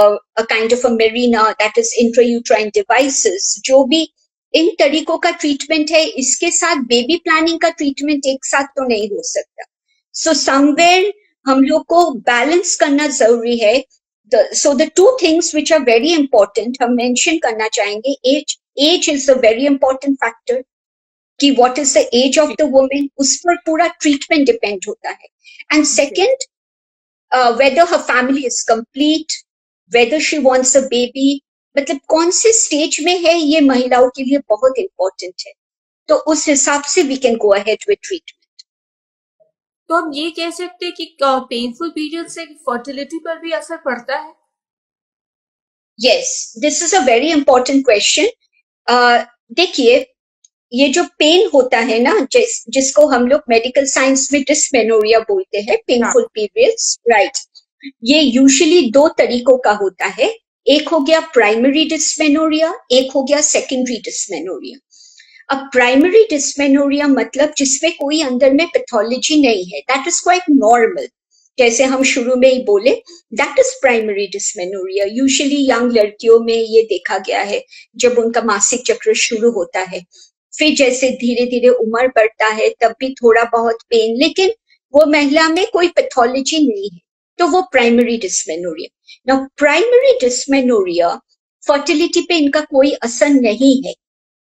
a kind of a Mirena, that is intrauterine devices, जो भी इन तरीकों का treatment है, इसके साथ baby planning का treatment एक साथ तो नहीं हो सकता। सो समवेयर हम लोग को बैलेंस करना जरूरी है। So the two things which are very important हम mention करना चाहेंगे, age is a very important factor कि what is the age of the woman, उस पर पूरा treatment depend होता है, and second whether her family is complete, whether she wants a baby, मतलब कौन से स्टेज में है ये महिलाओं के लिए बहुत important है। तो उस हिसाब से we can go ahead with treatment। तो हम ये कह सकते हैं कि पेनफुल पीरियड से फर्टिलिटी पर भी असर पड़ता है? Yes, this is a very important question। देखिए, ये जो पेन होता है ना, जिसको हम लोग मेडिकल साइंस में डिस्मेनोरिया बोलते हैं, पेनफुल पीरियड्स, राइट, ये यूजुअली दो तरीकों का होता है। एक हो गया प्राइमरी डिस्मेनोरिया, एक हो गया सेकेंडरी डिस्मेनोरिया। अब प्राइमरी डिस्मेनोरिया मतलब जिसमें कोई अंदर में पैथोलॉजी नहीं है, दैट इज क्वाइट नॉर्मल, जैसे हम शुरू में ही बोले, that is primary dysmenorrhoea. Usually young लड़कियों में ये देखा गया है जब उनका मासिक चक्र शुरू होता है, फिर जैसे धीरे धीरे उम्र बढ़ता है तब भी थोड़ा बहुत पेन, लेकिन वो महिला में कोई पैथोलॉजी नहीं है, तो वो primary dysmenorrhoea. Now primary dysmenorrhoea fertility पे इनका कोई असर नहीं है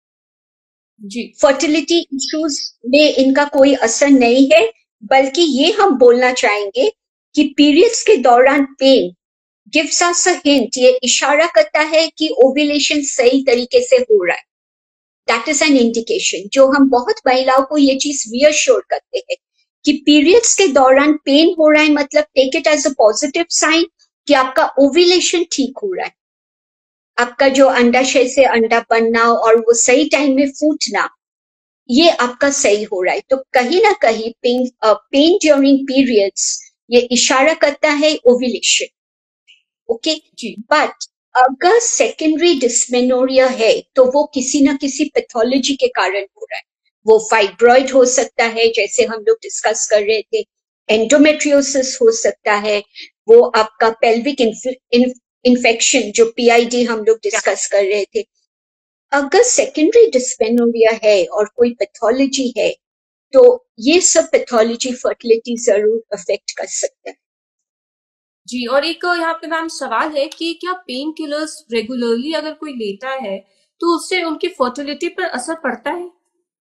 जी, फर्टिलिटी इश्यूज में इनका कोई असर नहीं है, बल्कि ये हम बोलना चाहेंगे कि पीरियड्स के दौरान pain gives us a hint, ये इशारा करता है कि ओव्यूलेशन सही तरीके से हो रहा है। दैट इज एन इंडिकेशन, जो हम बहुत महिलाओं को ये चीज रीअश्योर करते हैं कि पीरियड्स के दौरान पेन हो रहा है, मतलब take it as a positive sign कि आपका ओव्यूलेशन ठीक हो रहा है, आपका जो अंडाशय से अंडा बनना और वो सही टाइम में फूटना, ये आपका सही हो रहा है। तो कहीं ना कहीं पेन ड्यूरिंग पीरियड्स ये इशारा करता है ओव्यूलेशन, ओके। बट अगर सेकेंडरी डिस्मेनोरिया है तो वो किसी ना किसी पैथोलॉजी के कारण हो रहा है। वो फाइब्रॉइड हो सकता है, जैसे हम लोग डिस्कस कर रहे थे, एंडोमेट्रियोसिस हो सकता है, वो आपका पेल्विक इन्फेक्शन जो PID हम लोग डिस्कस कर रहे थे। अगर सेकेंडरी डिस्मेनोरिया है और कोई पैथोलॉजी है तो ये सब पैथोलॉजी फर्टिलिटी जरूर अफेक्ट कर सकता है जी। और एक यहाँ पे मैम सवाल है कि क्या पेन किलर्स रेगुलरली अगर कोई लेता है तो उससे उनकी फर्टिलिटी पर असर पड़ता है?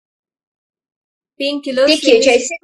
पेन किलर्स देखिए,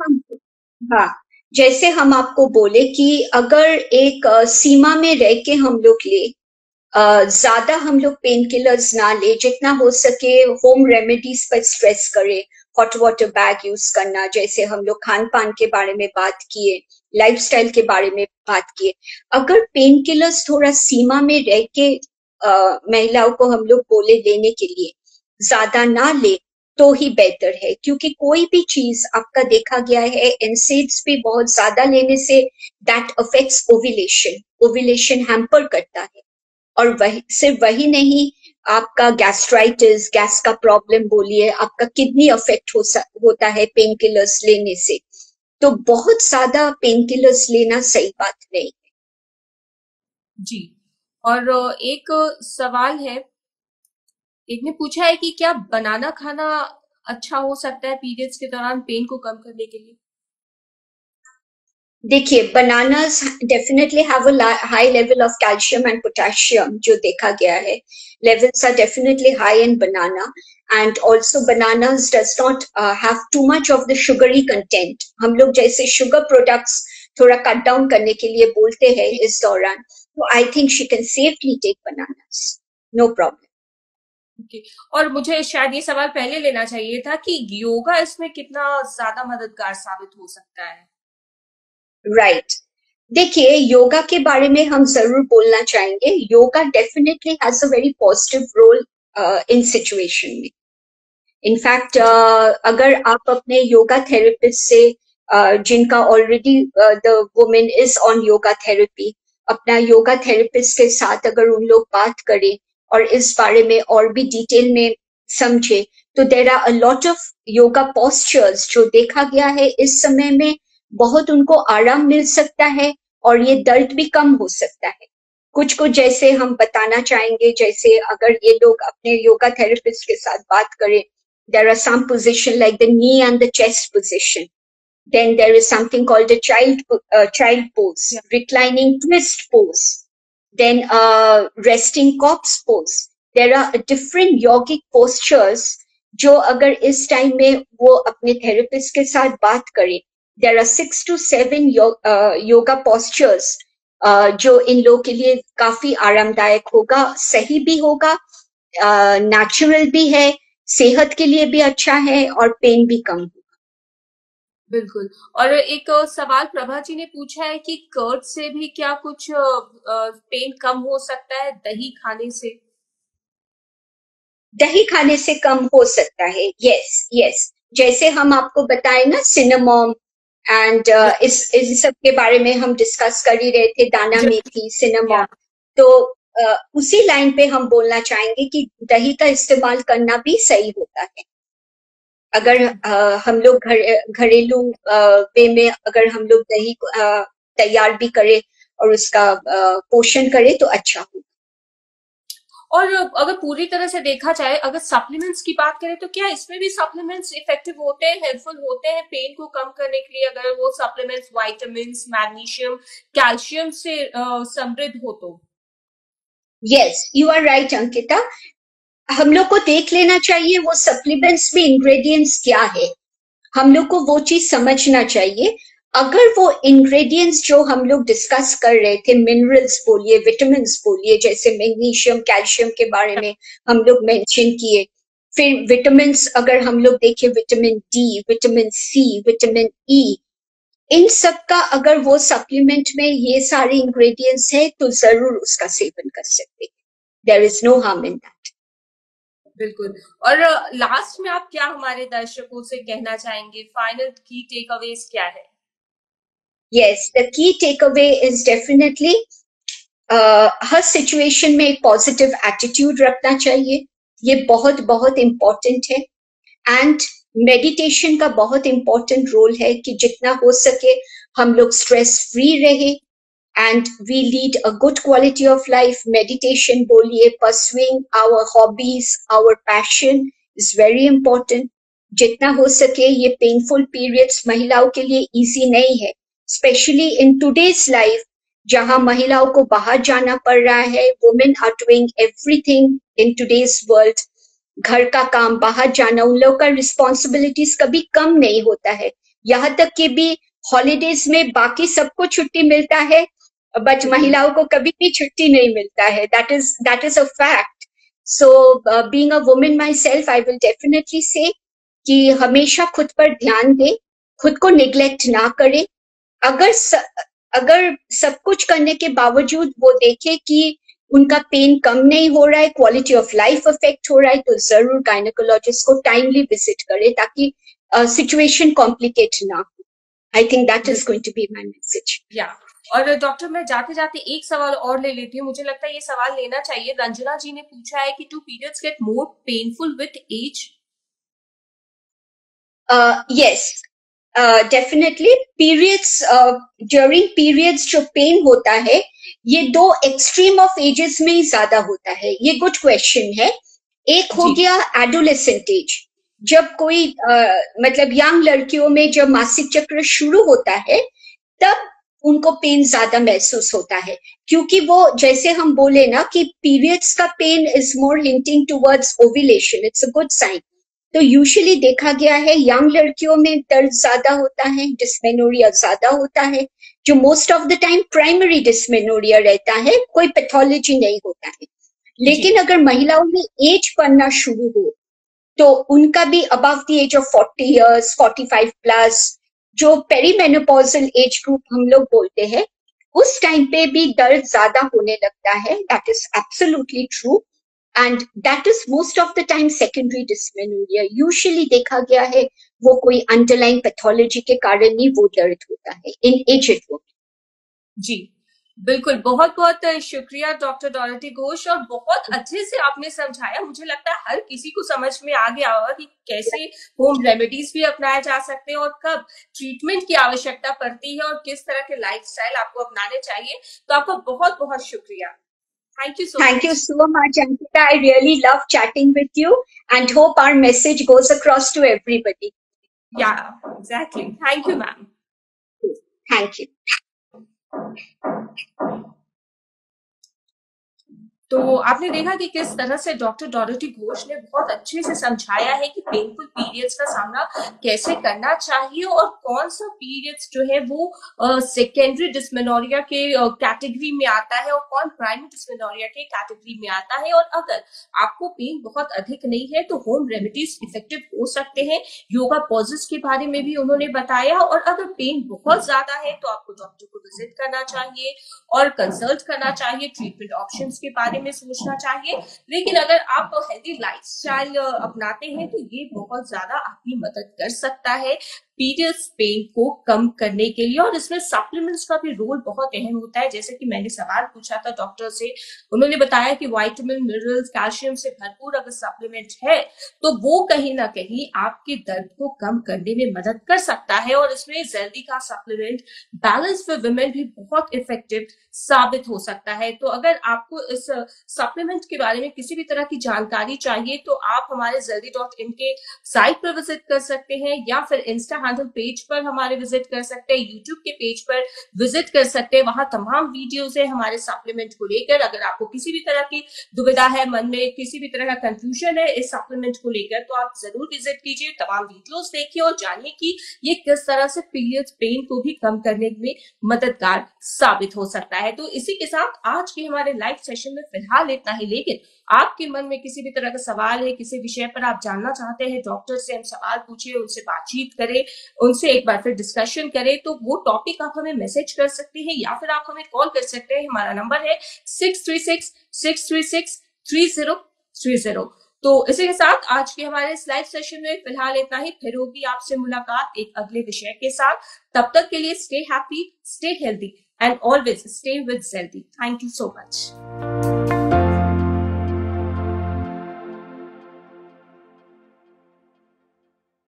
जैसे हम आपको बोले कि अगर एक सीमा में रह के हम लोग ले, ज्यादा हम लोग पेन किलर्स ना ले, जितना हो सके होम रेमेडीज पर स्ट्रेस करें, हॉट वाटर बैग यूज करना, जैसे हम लोग खान पान के बारे में बात किए, लाइफस्टाइल के बारे में बात किए। अगर पेन किलर्स थोड़ा सीमा में रह के महिलाओं को हम लोग बोले लेने के लिए, ज्यादा ना ले तो ही बेहतर है, क्योंकि कोई भी चीज आपका देखा गया है एनसेड्स भी बहुत ज्यादा लेने say that affects ovulation hamper करता है। और सिर्फ वही नहीं, आपका गैस्ट्राइटिस, गैस का प्रॉब्लम बोलिए, आपका किडनी अफेक्ट होता है पेन किलर्स लेने से, तो बहुत ज्यादा पेन किलर्स लेना सही बात नहीं है। जी। और एक सवाल है, एक ने पूछा है कि क्या बनाना खाना अच्छा हो सकता है पीरियड्स के दौरान पेन को कम करने के लिए? देखिए, bananas definitely have a high level of calcium and potassium, जो देखा गया है। Levels are definitely high in banana, and also bananas does not have too much of the sugary content. हम लोग जैसे शुगर प्रोडक्ट्स थोड़ा कट डाउन करने के लिए बोलते हैं इस दौरान, तो I think she can safely take bananas, no problem. Okay. और मुझे शायद ये सवाल पहले लेना चाहिए था कि योगा इसमें कितना ज्यादा मददगार साबित हो सकता है? राइट, देखिए, योगा के बारे में हम जरूर बोलना चाहेंगे। Yoga definitely has a very positive role in situation में। इनफैक्ट अगर आप अपने योगा थेरेपिस्ट से जिनका already the women is on yoga therapy, अपना योगा थेरेपिस्ट के साथ अगर उन लोग बात करें और इस बारे में और भी डिटेल में समझे, तो there are a lot of yoga postures जो देखा गया है इस समय में बहुत उनको आराम मिल सकता है और ये दर्द भी कम हो सकता है। कुछ जैसे हम बताना चाहेंगे, जैसे अगर ये लोग अपने योगा थेरेपिस्ट के साथ बात करें, there are some position like the knee and the chest position. Then there is something called a child pose, Yeah. reclining twist pose. Then resting corpse pose. There are different yogic postures जो अगर इस time में वो अपने therapist के साथ बात करें, there are 6 to 7 yoga postures जो इन लोगों के लिए काफी आरामदायक होगा, सही भी होगा, नेचुरल भी है, सेहत के लिए भी अच्छा है और पेन भी कम होगा। बिल्कुल। और एक सवाल प्रभा जी ने पूछा है कि कर्ड से भी क्या कुछ पेन कम हो सकता है दही खाने से? दही खाने से कम हो सकता है, यस यस। जैसे हम आपको बताए ना, सिनेमॉम एंड इस सब के बारे में हम डिस्कस कर ही रहे थे, दाना मेथी, सिनेमॉम। या तो उसी लाइन पे हम बोलना चाहेंगे कि दही का इस्तेमाल करना भी सही होता है। अगर हम लोग घरेलू वे में अगर हम लोग दही तैयार भी करें और उसका पोषण करें तो अच्छा हो। और अगर पूरी तरह से देखा जाए, अगर सप्लीमेंट्स की बात करें तो क्या इसमें भी सप्लीमेंट्स इफेक्टिव होते हैं, हेल्पफुल होते हैं पेन को कम करने के लिए, अगर वो सप्लीमेंट्स विटामिन, मैग्नीशियम, कैल्शियम से समृद्ध हो तो? Yes, you are right Ankita. हम लोग को देख लेना चाहिए वो सप्लीमेंट्स में इंग्रेडिएंट्स क्या है, हम लोग को वो चीज समझना चाहिए। अगर वो इंग्रेडिएंट्स जो हम लोग डिस्कस कर रहे थे, मिनरल्स बोलिए, विटामिन बोलिए, जैसे मैग्नीशियम, कैल्शियम के बारे में हम लोग मेंशन किए, फिर विटामिन अगर हम लोग देखें, vitamin D, vitamin C, vitamin E, इन सब का अगर वो सप्लीमेंट में ये सारे इंग्रेडिएंट्स है तो जरूर उसका सेवन कर सकते हैं। There is no harm in that. बिल्कुल। और लास्ट में आप क्या हमारे दर्शकों से कहना चाहेंगे, फाइनल की टेक अवेज क्या है? Yes, the key takeaway is definitely हर सिचुएशन में एक पॉजिटिव एटीट्यूड रखना चाहिए, ये बहुत बहुत इम्पोर्टेंट है। एंड मेडिटेशन का बहुत इम्पोर्टेंट रोल है कि जितना हो सके हम लोग स्ट्रेस फ्री रहे and we lead a good quality of life. Meditation बोलिए, pursuing our hobbies, our passion is very important. जितना हो सके ये पेनफुल पीरियड्स महिलाओं के लिए इजी नहीं है, स्पेशली इन टूडेज लाइफ जहां महिलाओं को बाहर जाना पड़ रहा है। Women are doing everything in today's world, घर का काम, बाहर जाना, उन लोगों का रिस्पॉन्सिबिलिटीज कभी कम नहीं होता है। यहाँ तक कि भी हॉलीडेज में बाकी सबको छुट्टी मिलता है, बट महिलाओं को कभी भी छुट्टी नहीं मिलता है। That is a fact. So being a women myself, I will definitely say कि हमेशा खुद पर ध्यान दे, खुद को निग्लेक्ट ना करे। अगर सब कुछ करने के बावजूद वो देखे कि उनका पेन कम नहीं हो रहा है, क्वालिटी ऑफ लाइफ अफेक्ट हो रहा है, तो जरूर गायनेकोलॉजिस्ट को टाइमली विजिट करे ताकि सिचुएशन कॉम्प्लिकेट ना हो। I think that is going to be my message. या और डॉक्टर मैं जाते जाते एक सवाल और ले लेती हूँ, मुझे लगता है ये सवाल लेना चाहिए। रंजना जी ने पूछा है कि do periods get more painful with age? Yes, definitely periods, during periods जो पेन होता है ये दो एक्सट्रीम ऑफ एजेस में ही ज्यादा होता है। ये गुड क्वेश्चन है। एक हो जी गया एडोलेसेंट एज, जब कोई मतलब यंग लड़कियों में जब मासिक चक्र शुरू होता है तब उनको पेन ज्यादा महसूस होता है, क्योंकि वो जैसे हम बोले ना कि पीरियड्स का pain is more hinting towards ovulation, it's a good sign. तो यूजुअली देखा गया है यंग लड़कियों में दर्द ज्यादा होता है, डिस्मेनोरिया ज्यादा होता है, जो most of the time primary dysmenorrhoea रहता है, कोई पैथोलॉजी नहीं होता है। जी लेकिन अगर महिलाओं में एज बढ़ना शुरू हो तो उनका भी above the age of 40 years, 45 plus, जो पेरीमेनोपॉजल एज ग्रुप हम लोग बोलते हैं, उस टाइम पे भी दर्द ज्यादा होने लगता है। That is absolutely true, and that is most of the time secondary dysmenorrhoea. Usually देखा गया है वो कोई अंडरलाइन पैथोलॉजी के कारण ही वो दर्द होता है इन एजेड वुमेन। जी बिल्कुल, बहुत बहुत शुक्रिया डॉक्टर डॉरोथी घोष, और बहुत अच्छे से आपने समझाया। मुझे लगता है हर किसी को समझ में आ गया होगा कि कैसे होम रेमेडीज भी अपनाए जा सकते हैं और कब ट्रीटमेंट की आवश्यकता पड़ती है और किस तरह के लाइफस्टाइल आपको अपनाने चाहिए। तो आपका बहुत बहुत शुक्रिया। Thank you so Thank you much. so much, Ankita. I really love chatting with you and hope our message goes across to everybody. Yeah, exactly. Thank you, ma'am. Thank you. तो आपने देखा कि किस तरह से डॉक्टर डॉरोथी घोष ने बहुत अच्छे से समझाया है कि पेनफुल पीरियड्स का सामना कैसे करना चाहिए और कौन सा पीरियड्स जो है वो सेकेंडरी डिस्मेनोरिया के कैटेगरी में आता है और कौन प्राइमरी डिस्मेनोरिया के कैटेगरी में आता है। और अगर आपको पेन बहुत अधिक नहीं है तो होम रेमेडीज इफेक्टिव हो सकते हैं। योगा पॉजेस के बारे में भी उन्होंने बताया। और अगर पेन बहुत ज्यादा है तो आपको डॉक्टर को विजिट करना चाहिए और कंसल्ट करना चाहिए, ट्रीटमेंट ऑप्शंस के बारे में सोचना चाहिए। लेकिन अगर आप हेल्दी लाइफस्टाइल अपनाते हैं तो ये बहुत ज्यादा आपकी मदद कर सकता है पीरियड्स पेन को कम करने के लिए। और इसमें सप्लीमेंट्स का भी रोल बहुत अहम होता है। जैसे कि मैंने सवाल पूछा था डॉक्टर से, उन्होंने बताया कि विटामिन, मिनरल्स, कैल्शियम से भरपूर अगर सप्लीमेंट है तो वो कहीं ना कहीं आपके दर्द को कम करने में मदद कर सकता है। और इसमें जल्दी का सप्लीमेंट बैलेंस फॉर वुमेन भी बहुत इफेक्टिव साबित हो सकता है। तो अगर आपको इस सप्लीमेंट के बारे में किसी भी तरह की जानकारी चाहिए तो आप हमारे जल्दी.in के साइट पर विजिट कर सकते हैं या फिर इंस्टा हैंडल पेज पर हमारे विजिट कर सकते हैं, यूट्यूब के पेज पर विजिट कर सकते हैं। वहां तमाम वीडियोस है हमारे सप्लीमेंट को लेकर। अगर आपको किसी भी तरह की दुविधा है, मन में किसी भी तरह का कंफ्यूजन है इस सप्लीमेंट को लेकर, तो आप जरूर विजिट कीजिए, तमाम वीडियोस देखिए और जानिए कि ये किस तरह से पीरियड्स पेन को भी कम करने में मददगार साबित हो सकता है। तो इसी के साथ आज के हमारे लाइव सेशन में फिलहाल इतना ही। लेकिन आपके मन में किसी भी तरह का सवाल है, किसी विषय पर आप जानना चाहते हैं डॉक्टर से, हम सवाल पूछे, उनसे बातचीत करें, उनसे एक बार फिर डिस्कशन करें, तो वो टॉपिक आप हमें मैसेज कर सकते हैं या फिर आप हमें कॉल कर सकते हैं। हमारा नंबर है 6366363030। तो इसी के साथ आज के हमारे इस लाइव सेशन में फिलहाल इतना ही। फिर होगी आपसे मुलाकात एक अगले विषय के साथ। तब तक के लिए stay happy, stay healthy and always stay with Zeldy. Thank you so much.